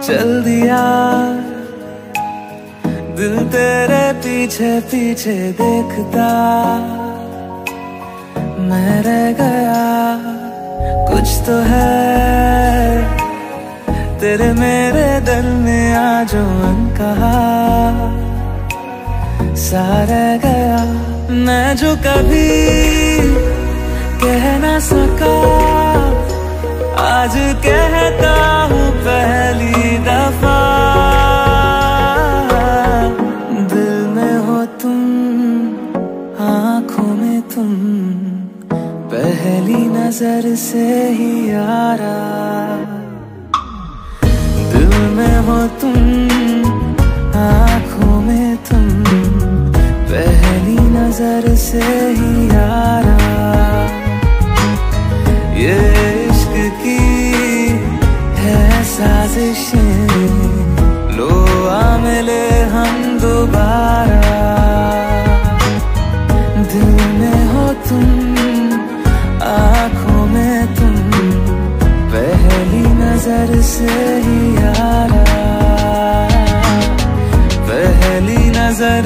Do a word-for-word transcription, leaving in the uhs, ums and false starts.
चल दिया दिल तेरे पीछे पीछे देखता, मैं रह गया कुछ तो है तेरे मेरे दिल में आज अनकहा सा रह गया। मैं जो कभी कह ना सका आज कहता हूँ पहली दफा, दिल में हो तुम आँखों में तुम पहली नजर से ही यारा, दिल में हो तुम आँखों में तुम पहली नजर से ही यारा। ये इश्क की है साजिशें, लो आ मिले हम दोबारा, दिल में हो तुम आँखों में तुम पहली नजर से ही यारा, पहली नजर